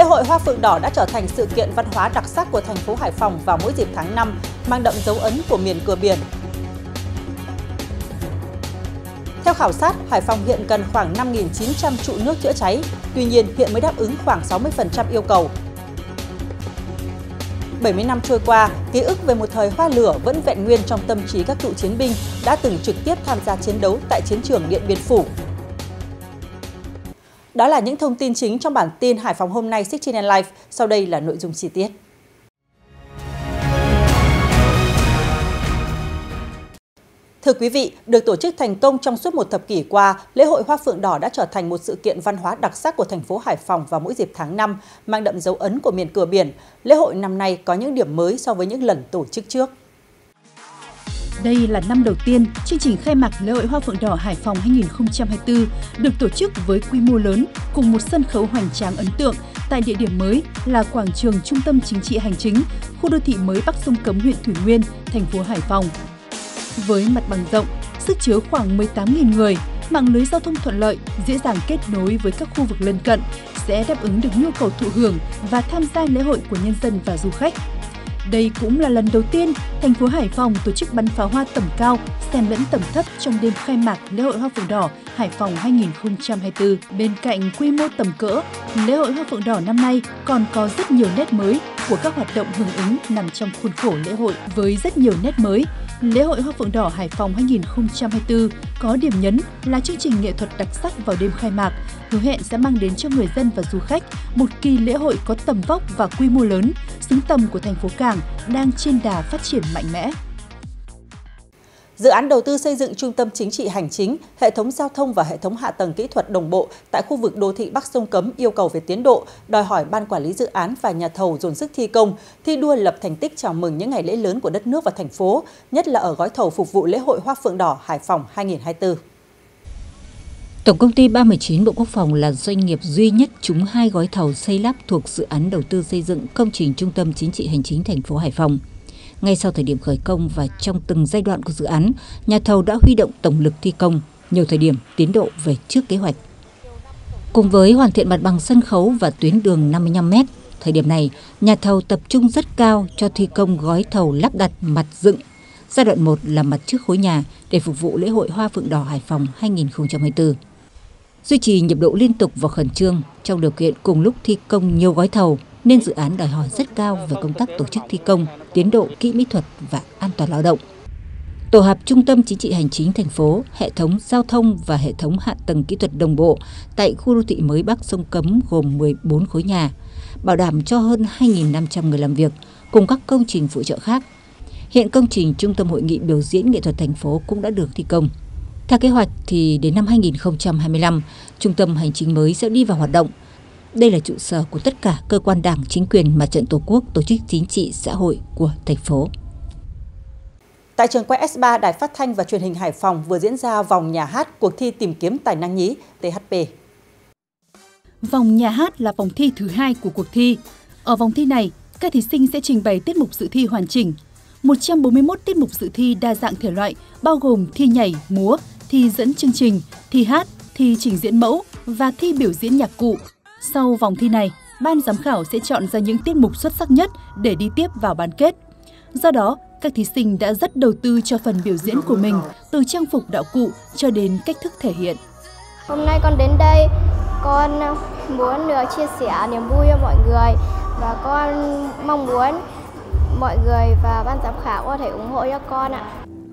hội Hoa Phượng Đỏ đã trở thành sự kiện văn hóa đặc sắc của thành phố Hải Phòng vào mỗi dịp tháng 5, mang đậm dấu ấn của miền cửa biển. Theo khảo sát, Hải Phòng hiện cần khoảng 5.900 trụ nước chữa cháy, tuy nhiên hiện mới đáp ứng khoảng 60% yêu cầu. 70 năm trôi qua, ký ức về một thời hoa lửa vẫn vẹn nguyên trong tâm trí các cựu chiến binh đã từng trực tiếp tham gia chiến đấu tại chiến trường Điện Biên Phủ. Đó là những thông tin chính trong bản tin Hải Phòng hôm nay 69 Live. Sau đây là nội dung chi tiết. Thưa quý vị, được tổ chức thành công trong suốt một thập kỷ qua, lễ hội Hoa Phượng Đỏ đã trở thành một sự kiện văn hóa đặc sắc của thành phố Hải Phòng vào mỗi dịp tháng 5, mang đậm dấu ấn của miền cửa biển. Lễ hội năm nay có những điểm mới so với những lần tổ chức trước. Đây là năm đầu tiên chương trình khai mạc lễ hội Hoa Phượng Đỏ Hải Phòng 2024 được tổ chức với quy mô lớn cùng một sân khấu hoành tráng ấn tượng tại địa điểm mới là quảng trường Trung tâm Chính trị Hành chính, khu đô thị mới Bắc Sông Cấm, huyện Thủy Nguyên, thành phố Hải Phòng. Với mặt bằng rộng, sức chứa khoảng 18.000 người, mạng lưới giao thông thuận lợi, dễ dàng kết nối với các khu vực lân cận sẽ đáp ứng được nhu cầu thụ hưởng và tham gia lễ hội của nhân dân và du khách. Đây cũng là lần đầu tiên thành phố Hải Phòng tổ chức bắn pháo hoa tầm cao, xen lẫn tầm thấp trong đêm khai mạc lễ hội Hoa Phượng Đỏ Hải Phòng 2024. Bên cạnh quy mô tầm cỡ, lễ hội Hoa Phượng Đỏ năm nay còn có rất nhiều nét mới của các hoạt động hưởng ứng nằm trong khuôn khổ lễ hội. Với rất nhiều nét mới, lễ hội Hoa Phượng Đỏ Hải Phòng 2024 có điểm nhấn là chương trình nghệ thuật đặc sắc vào đêm khai mạc, hứa hẹn sẽ mang đến cho người dân và du khách một kỳ lễ hội có tầm vóc và quy mô lớn, xứng tầm của thành phố cảng đang trên đà phát triển mạnh mẽ. Dự án đầu tư xây dựng trung tâm chính trị hành chính, hệ thống giao thông và hệ thống hạ tầng kỹ thuật đồng bộ tại khu vực đô thị Bắc Sông Cấm yêu cầu về tiến độ, đòi hỏi ban quản lý dự án và nhà thầu dồn sức thi công, thi đua lập thành tích chào mừng những ngày lễ lớn của đất nước và thành phố, nhất là ở gói thầu phục vụ lễ hội Hoa Phượng Đỏ Hải Phòng 2024. Tổng công ty 319 Bộ Quốc phòng là doanh nghiệp duy nhất trúng 2 gói thầu xây lắp thuộc dự án đầu tư xây dựng công trình trung tâm chính trị hành chính thành phố Hải Phòng. Ngay sau thời điểm khởi công và trong từng giai đoạn của dự án, nhà thầu đã huy động tổng lực thi công, nhiều thời điểm tiến độ về trước kế hoạch. Cùng với hoàn thiện mặt bằng sân khấu và tuyến đường 55m, thời điểm này, nhà thầu tập trung rất cao cho thi công gói thầu lắp đặt mặt dựng. Giai đoạn 1 là mặt trước khối nhà để phục vụ lễ hội Hoa Phượng Đỏ Hải Phòng 2024. Duy trì nhịp độ liên tục và khẩn trương trong điều kiện cùng lúc thi công nhiều gói thầu, nên dự án đòi hỏi rất cao về công tác tổ chức thi công, tiến độ kỹ mỹ thuật và an toàn lao động. Tổ hợp Trung tâm Chính trị Hành chính thành phố, hệ thống giao thông và hệ thống hạ tầng kỹ thuật đồng bộ tại khu đô thị mới Bắc Sông Cấm gồm 14 khối nhà, bảo đảm cho hơn 2.500 người làm việc, cùng các công trình phụ trợ khác. Hiện công trình Trung tâm Hội nghị biểu diễn nghệ thuật thành phố cũng đã được thi công. Theo kế hoạch thì đến năm 2025, Trung tâm Hành chính mới sẽ đi vào hoạt động. Đây là trụ sở của tất cả cơ quan đảng, chính quyền, mặt trận tổ quốc, tổ chức chính trị, xã hội của thành phố. Tại trường quay S3 Đài Phát thanh và Truyền hình Hải Phòng vừa diễn ra vòng nhà hát cuộc thi tìm kiếm tài năng nhí THP. Vòng nhà hát là vòng thi thứ 2 của cuộc thi. Ở vòng thi này, các thí sinh sẽ trình bày tiết mục dự thi hoàn chỉnh. 141 tiết mục dự thi đa dạng thể loại bao gồm thi nhảy, múa, thi dẫn chương trình, thi hát, thi trình diễn mẫu và thi biểu diễn nhạc cụ. Sau vòng thi này, ban giám khảo sẽ chọn ra những tiết mục xuất sắc nhất để đi tiếp vào bán kết. Do đó, các thí sinh đã rất đầu tư cho phần biểu diễn của mình, từ trang phục đạo cụ cho đến cách thức thể hiện. Hôm nay con đến đây, con muốn được chia sẻ niềm vui cho mọi người và con mong muốn mọi người và ban giám khảo có thể ủng hộ cho con ạ.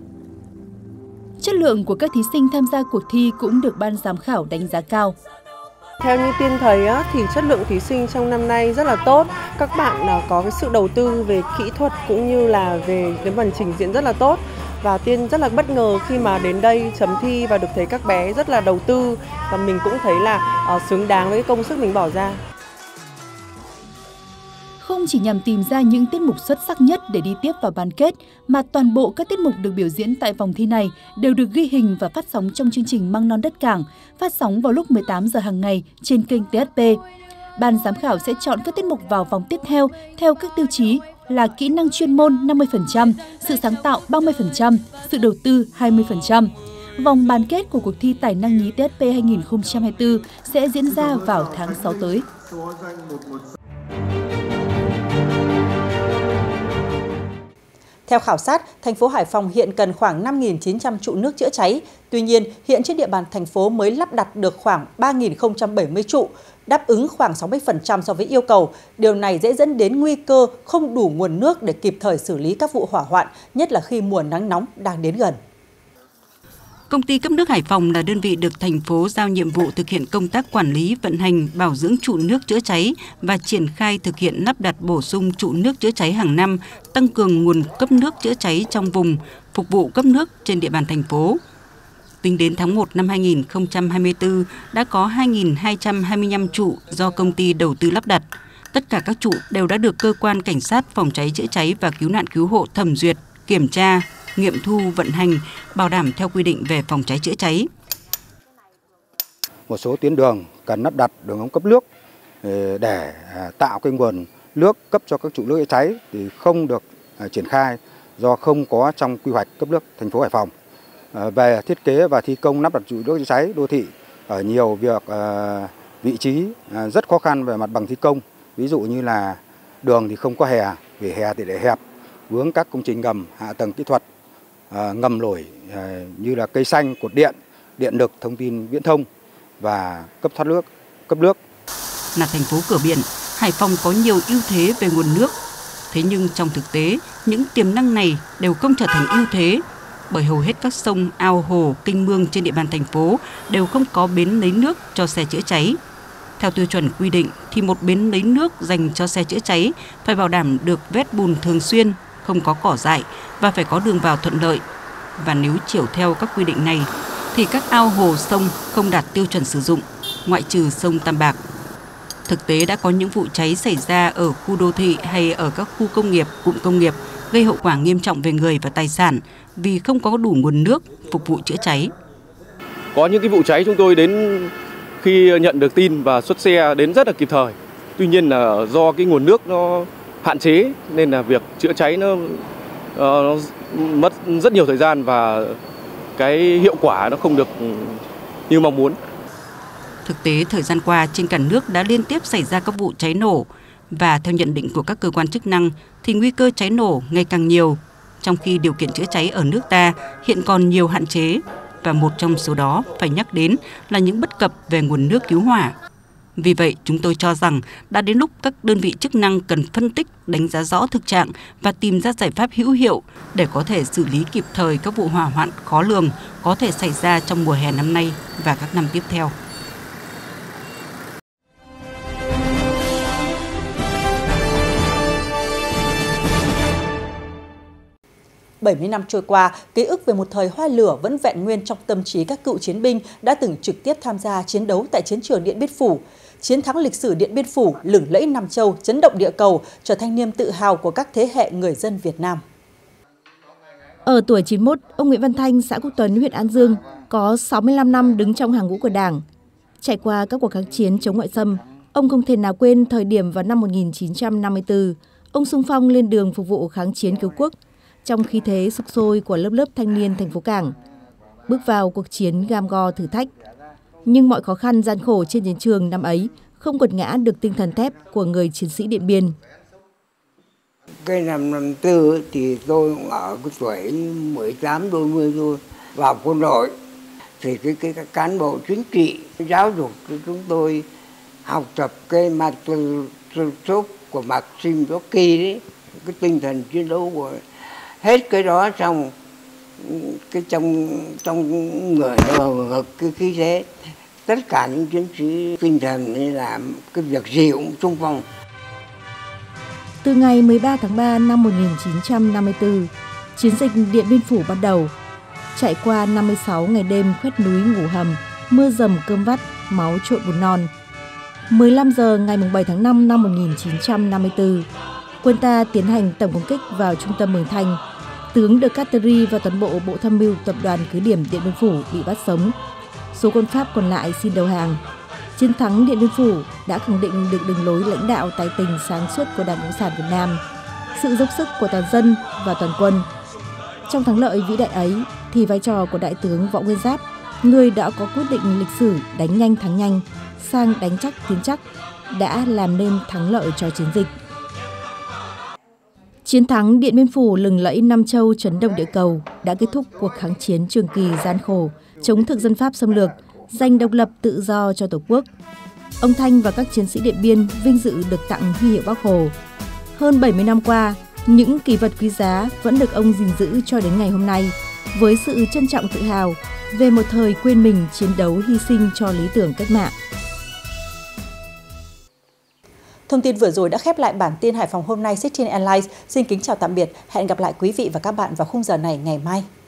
Chất lượng của các thí sinh tham gia cuộc thi cũng được ban giám khảo đánh giá cao. Theo như Tiên thấy thì chất lượng thí sinh trong năm nay rất là tốt. Các bạn có cái sự đầu tư về kỹ thuật cũng như là về cái phần trình diễn rất là tốt. Và Tiên rất là bất ngờ khi mà đến đây chấm thi và được thấy các bé rất là đầu tư. Và mình cũng thấy là xứng đáng với công sức mình bỏ ra. Không chỉ nhằm tìm ra những tiết mục xuất sắc nhất để đi tiếp vào bán kết, mà toàn bộ các tiết mục được biểu diễn tại vòng thi này đều được ghi hình và phát sóng trong chương trình Măng Non Đất Cảng, phát sóng vào lúc 18 giờ hàng ngày trên kênh THP. Ban giám khảo sẽ chọn các tiết mục vào vòng tiếp theo các tiêu chí là kỹ năng chuyên môn 50%, sự sáng tạo 30%, sự đầu tư 20%. Vòng bán kết của cuộc thi Tài năng nhí THP 2024 sẽ diễn ra vào tháng 6 tới. Theo khảo sát, thành phố Hải Phòng hiện cần khoảng 5.900 trụ nước chữa cháy. Tuy nhiên, hiện trên địa bàn thành phố mới lắp đặt được khoảng 3.070 trụ, đáp ứng khoảng 60% so với yêu cầu. Điều này dễ dẫn đến nguy cơ không đủ nguồn nước để kịp thời xử lý các vụ hỏa hoạn, nhất là khi mùa nắng nóng đang đến gần. Công ty cấp nước Hải Phòng là đơn vị được thành phố giao nhiệm vụ thực hiện công tác quản lý, vận hành, bảo dưỡng trụ nước chữa cháy và triển khai thực hiện lắp đặt bổ sung trụ nước chữa cháy hàng năm, tăng cường nguồn cấp nước chữa cháy trong vùng, phục vụ cấp nước trên địa bàn thành phố. Tính đến tháng 1 năm 2024, đã có 2.225 trụ do công ty đầu tư lắp đặt. Tất cả các trụ đều đã được Cơ quan Cảnh sát Phòng cháy chữa cháy và Cứu nạn Cứu hộ thẩm duyệt, kiểm tra, nghiệm thu, vận hành, bảo đảm theo quy định về phòng cháy chữa cháy. Một số tuyến đường cần lắp đặt đường ống cấp nước để tạo cái nguồn nước cấp cho các trụ nước chữa cháy thì không được triển khai do không có trong quy hoạch cấp nước thành phố Hải Phòng. Về thiết kế và thi công lắp đặt trụ nước chữa cháy đô thị ở nhiều vị trí rất khó khăn về mặt bằng thi công, ví dụ như là đường thì không có hè, vỉa hè thì để hẹp, vướng các công trình ngầm, hạ tầng kỹ thuật, ngầm nổi như là cây xanh, cột điện, điện lực, thông tin viễn thông và cấp thoát nước, cấp nước. Là thành phố cửa biển, Hải Phòng có nhiều ưu thế về nguồn nước. Thế nhưng trong thực tế, những tiềm năng này đều không trở thành ưu thế, bởi hầu hết các sông, ao, hồ, kênh mương trên địa bàn thành phố đều không có bến lấy nước cho xe chữa cháy. Theo tiêu chuẩn quy định thì một bến lấy nước dành cho xe chữa cháy phải bảo đảm được vét bùn thường xuyên, không có cỏ dại và phải có đường vào thuận lợi. Và nếu chiều theo các quy định này thì các ao hồ sông không đạt tiêu chuẩn sử dụng, ngoại trừ sông Tam Bạc. Thực tế đã có những vụ cháy xảy ra ở khu đô thị hay ở các khu công nghiệp, cụm công nghiệp gây hậu quả nghiêm trọng về người và tài sản vì không có đủ nguồn nước phục vụ chữa cháy. Có những cái vụ cháy chúng tôi đến khi nhận được tin và xuất xe đến rất là kịp thời. Tuy nhiên là do cái nguồn nước nó hạn chế nên là việc chữa cháy nó mất rất nhiều thời gian và cái hiệu quả nó không được như mong muốn. Thực tế, thời gian qua trên cả nước đã liên tiếp xảy ra các vụ cháy nổ và theo nhận định của các cơ quan chức năng thì nguy cơ cháy nổ ngày càng nhiều, trong khi điều kiện chữa cháy ở nước ta hiện còn nhiều hạn chế và một trong số đó phải nhắc đến là những bất cập về nguồn nước cứu hỏa. Vì vậy, chúng tôi cho rằng đã đến lúc các đơn vị chức năng cần phân tích, đánh giá rõ thực trạng và tìm ra giải pháp hữu hiệu để có thể xử lý kịp thời các vụ hỏa hoạn khó lường có thể xảy ra trong mùa hè năm nay và các năm tiếp theo. Bảy 70 năm trôi qua, ký ức về một thời hoa lửa vẫn vẹn nguyên trong tâm trí các cựu chiến binh đã từng trực tiếp tham gia chiến đấu tại chiến trường Điện Biên Phủ. Chiến thắng lịch sử Điện Biên Phủ lừng lẫy Nam Châu, chấn động địa cầu, trở thành niềm tự hào của các thế hệ người dân Việt Nam. Ở tuổi 91, ông Nguyễn Văn Thanh, xã Quốc Tuấn, huyện An Dương, có 65 năm đứng trong hàng ngũ của Đảng. Trải qua các cuộc kháng chiến chống ngoại xâm, ông không thể nào quên thời điểm vào năm 1954, ông xung phong lên đường phục vụ kháng chiến cứu quốc, trong khí thế sục sôi của lớp thanh niên thành phố Cảng, bước vào cuộc chiến gam go thử thách. Nhưng mọi khó khăn gian khổ trên chiến trường năm ấy không quật ngã được tinh thần thép của người chiến sĩ Điện Biên. Cái năm 54 thì tôi ở cái tuổi 18 đôi mươi thôi, vào quân đội thì cái cán bộ chính trị giáo dục cho chúng tôi học tập cái mặt số của Maxim Gorky đấy, cái tinh thần chiến đấu của hết cái đó xong cái trong người nó cái khí thế, tất cả những chiến sĩ tinh thần để làm cái việc gì cũng xung phong. Từ ngày 13 tháng 3 năm 1954, chiến dịch Điện Biên Phủ bắt đầu. Trải qua 56 ngày đêm khoét núi ngủ hầm, mưa dầm cơm vắt, máu trộn bùn non. 15 giờ ngày 7 tháng 5 năm 1954, quân ta tiến hành tổng công kích vào trung tâm Mường Thanh. Tướng De Cattery và toàn bộ bộ tham mưu tập đoàn cứ điểm Điện Biên Phủ bị bắt sống. Số quân Pháp còn lại xin đầu hàng. Chiến thắng Điện Biên Phủ đã khẳng định được đường lối lãnh đạo tài tình sáng suốt của Đảng Cộng sản Việt Nam, sự dốc sức của toàn dân và toàn quân. Trong thắng lợi vĩ đại ấy thì vai trò của Đại tướng Võ Nguyên Giáp, người đã có quyết định lịch sử đánh nhanh thắng nhanh sang đánh chắc tiến chắc, đã làm nên thắng lợi cho chiến dịch. Chiến thắng Điện Biên Phủ lừng lẫy Nam Châu chấn động địa cầu đã kết thúc cuộc kháng chiến trường kỳ gian khổ chống thực dân Pháp xâm lược, giành độc lập tự do cho Tổ quốc. Ông Thanh và các chiến sĩ Điện Biên vinh dự được tặng huy hiệu Bác Hồ. Hơn 70 năm qua, những kỷ vật quý giá vẫn được ông gìn giữ cho đến ngày hôm nay, với sự trân trọng tự hào về một thời quên mình chiến đấu hy sinh cho lý tưởng cách mạng. Thông tin vừa rồi đã khép lại bản tin Hải Phòng hôm nay City Airlines. Xin kính chào tạm biệt, hẹn gặp lại quý vị và các bạn vào khung giờ này ngày mai.